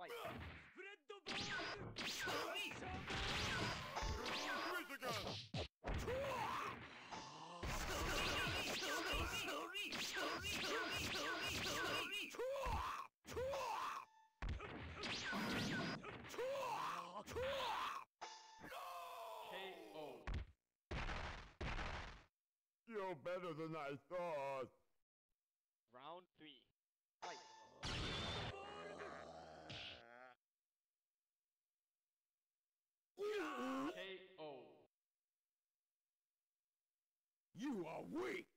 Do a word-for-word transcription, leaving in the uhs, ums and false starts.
Fight. Spread the ball! Sorry! Quiz again! Sorry! Sorry! Sorry! Sorry! Sorry! K O. You're better than I thought. Round three. Fight. K O. You are weak.